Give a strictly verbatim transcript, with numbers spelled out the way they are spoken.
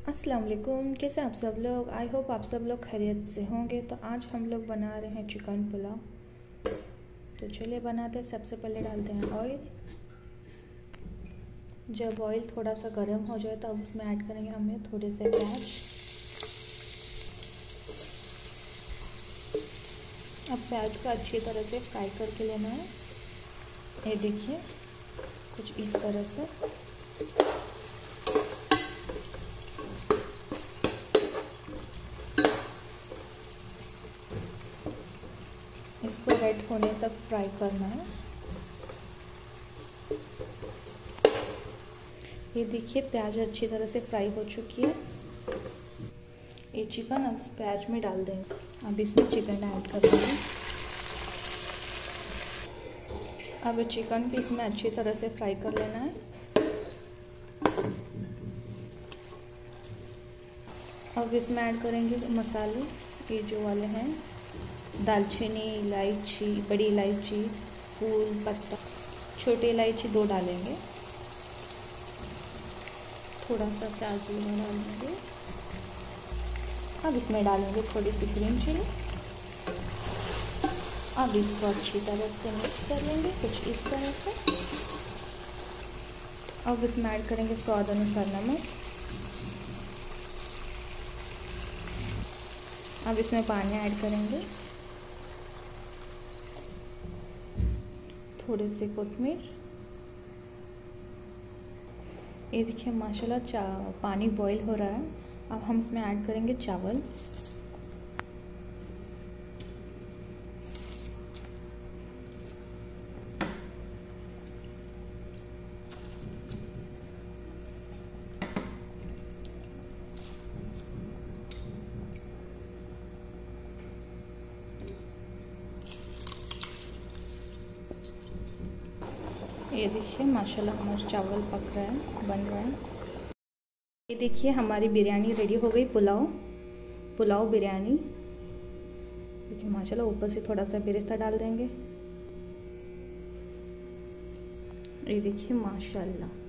अस्सलाम वालेकुम, कैसे आप सब लोग। आई होप आप सब लोग खैरियत से होंगे। तो आज हम लोग बना रहे हैं चिकन पुलाव। तो चलिए बनाते हैं। सबसे पहले डालते हैं ऑयल। जब ऑयल थोड़ा सा गर्म हो जाए तो अब उसमें ऐड करेंगे हमें थोड़े से प्याज। अब प्याज को अच्छी तरह से फ्राई करके लेना है। ये देखिए कुछ इस तरह से। इसको रेड होने तक फ्राई करना है। ये देखिए प्याज अच्छी तरह से फ्राई हो चुकी है। ये चिकन अब प्याज में डाल देंगे। अब इसमें चिकन ऐड कर देंगे। अब चिकन भी इसमें अच्छी तरह से फ्राई कर लेना है। अब इसमें ऐड करेंगे मसाले, ये जो वाले हैं, दालचीनी, इलायची, बड़ी इलायची, फूल पत्ता, छोटी इलायची दो डालेंगे। थोड़ा सा साजीरा डालेंगे। अब इसमें डालेंगे थोड़ी सी ग्रीन चिली। अब इसको अच्छी तरह से मिक्स कर लेंगे कुछ इस तरह से। अब इसमें ऐड करेंगे स्वाद अनुसार नमक। अब इसमें पानी ऐड करेंगे, थोड़े से कोतमीर। ये देखिए माशाल्लाह चा पानी बॉईल हो रहा है। अब हम इसमें ऐड करेंगे चावल। ये देखिए माशाल्लाह हमारे चावल पक रहा है, बन रहा है। ये देखिए हमारी बिरयानी रेडी हो गई। पुलाव पुलाव बिरयानी देखिए माशाल्लाह। ऊपर से थोड़ा सा बेरेस्ता डाल देंगे। ये देखिए माशाल्लाह।